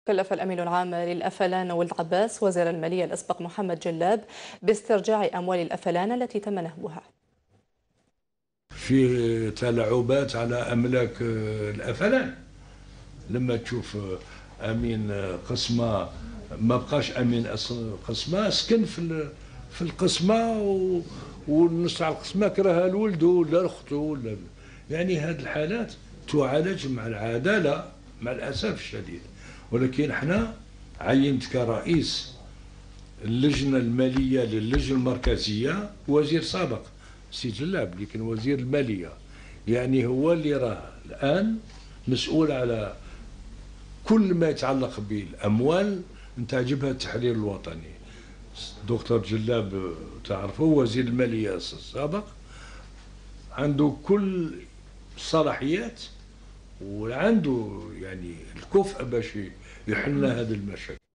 كلف الأمين العام للأفلان ولد عباس وزير المالية الأسبق محمد جلاب باسترجاع أموال الأفلان التي تم نهبها. في تلاعبات على أملاك الأفلان. لما تشوف أمين قسمة ما بقاش أمين قسمة، سكن في القسمة والنص تاع القسمة كرهها لولده ولا لأخته ولا يعني هذه الحالات تعالج مع العدالة مع الأسف الشديد. ولكن احنا عينت كرئيس اللجنة المالية للجنة المركزية وزير سابق سي جلاب اللي كان وزير المالية، يعني هو اللي راه الآن مسؤول على كل ما يتعلق بالأموال نتاع جبهة التحرير الوطني. دكتور جلاب تعرفه وزير المالية السابق، عنده كل الصلاحيات وعنده يعني الكفء باش يحل هذه المشاكل.